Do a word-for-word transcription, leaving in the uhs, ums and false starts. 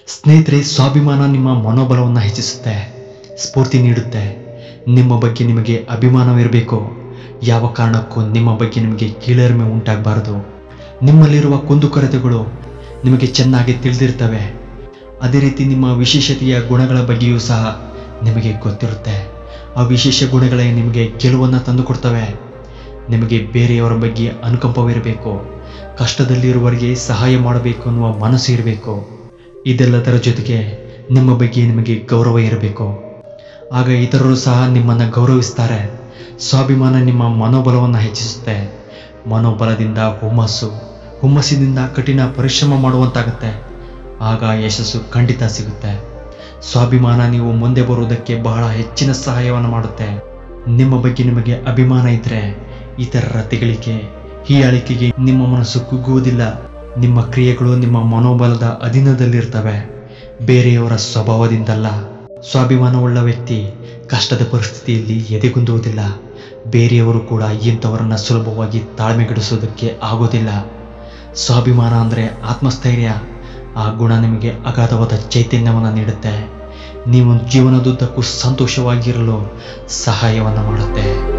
ಸ್ನೇಹಿತರೆ, ಸ್ವಾಭಿಮಾನ ನಿಮ್ಮ ಮನೋಬಲವನ್ನು ಹೆಚ್ಚಿಸುತ್ತೆ, ಸ್ಫೂರ್ತಿ ನೀಡುತ್ತೆ. ನಿಮ್ಮ ಬಗ್ಗೆ ನಿಮಗೆ ಅಭಿಮಾನವಿರಬೇಕು. ಯಾವ ಕಾರಣಕ್ಕೂ ನಿಮ್ಮ ಬಗ್ಗೆ ನಿಮಗೆ ಕೀಳರಿಮೆ ಉಂಟಾಗಬಾರದು. ನಿಮ್ಮಲ್ಲಿರುವ ಕುಂದುಕೊರತೆಗಳು ನಿಮಗೆ ಚೆನ್ನಾಗಿ ತಿಳಿದಿರ್ತವೆ. ಅದೇ ರೀತಿ ನಿಮ್ಮ ವಿಶೇಷತೆಯ ಗುಣಗಳ ಬಗ್ಗೆಯೂ ಸಹ ನಿಮಗೆ ಗೊತ್ತಿರುತ್ತೆ. ಆ ವಿಶೇಷ ಗುಣಗಳೇ ನಿಮಗೆ ಗೆಲುವನ್ನು ತಂದುಕೊಡ್ತವೆ. ನಿಮಗೆ ಬೇರೆಯವರ ಬಗ್ಗೆ ಅನುಕಂಪವಿರಬೇಕು. ಕಷ್ಟದಲ್ಲಿರುವವರಿಗೆ ಸಹಾಯ ಮಾಡಬೇಕು ಅನ್ನುವ ಮನಸ್ಸು ಇರಬೇಕು. ಇದೆಲ್ಲದರ ಜೊತೆಗೆ ನಿಮ್ಮ ಬಗ್ಗೆ ನಿಮಗೆ ಗೌರವ ಇರಬೇಕು. ಆಗ ಇತರರು ಸಹ ನಿಮ್ಮನ್ನು ಗೌರವಿಸ್ತಾರೆ. ಸ್ವಾಭಿಮಾನ ನಿಮ್ಮ ಮನೋಬಲವನ್ನು ಹೆಚ್ಚಿಸುತ್ತೆ. ಮನೋಬಲದಿಂದ ಹುಮ್ಮಸ್ಸು, ಹುಮ್ಮಸ್ಸಿನಿಂದ ಕಠಿಣ ಪರಿಶ್ರಮ ಮಾಡುವಂತಾಗುತ್ತೆ. ಆಗ ಯಶಸ್ಸು ಖಂಡಿತ ಸಿಗುತ್ತೆ. ಸ್ವಾಭಿಮಾನ ನೀವು ಮುಂದೆ ಬರುವುದಕ್ಕೆ ಬಹಳ ಹೆಚ್ಚಿನ ಸಹಾಯವನ್ನು ಮಾಡುತ್ತೆ. ನಿಮ್ಮ ಬಗ್ಗೆ ನಿಮಗೆ ಅಭಿಮಾನ ಇದ್ದರೆ ಇತರರ ತೆಗಳಿಕೆ, ಹೀಯಾಳಿಕೆಗೆ ನಿಮ್ಮ ಮನಸ್ಸು ಕುಗ್ಗುವುದಿಲ್ಲ. ನಿಮ್ಮ ಕ್ರಿಯೆಗಳು ನಿಮ್ಮ ಮನೋಬಲದ ಅಧೀನದಲ್ಲಿರ್ತವೆ, ಬೇರೆಯವರ ಸ್ವಭಾವದಿಂದಲ್ಲ. ಸ್ವಾಭಿಮಾನವುಳ್ಳ ವ್ಯಕ್ತಿ ಕಷ್ಟದ ಪರಿಸ್ಥಿತಿಯಲ್ಲಿ ಎದೆಗುಂದುವುದಿಲ್ಲ. ಬೇರೆಯವರು ಕೂಡ ಇಂಥವರನ್ನು ಸುಲಭವಾಗಿ ತಾಳ್ಮೆಗಡಿಸೋದಕ್ಕೆ ಆಗೋದಿಲ್ಲ. ಸ್ವಾಭಿಮಾನ ಅಂದರೆ ಆತ್ಮಸ್ಥೈರ್ಯ. ಆ ಗುಣ ನಿಮಗೆ ಅಗಾಧವಾದ ಚೈತನ್ಯವನ್ನು ನೀಡುತ್ತೆ. ನೀವು ಜೀವನದುದ್ದಕ್ಕೂ ಸಂತೋಷವಾಗಿರಲು ಸಹಾಯವನ್ನು ಮಾಡುತ್ತೆ.